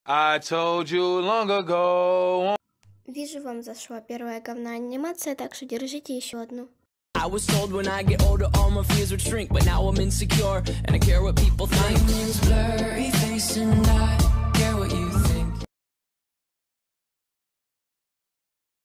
I told you long ago. Вижу, вам зашла первая говна анимация, так что держите еще одну. I was told when I get older all my fears would shrink, but now I'm insecure and I care what people think. My name's blurry face and I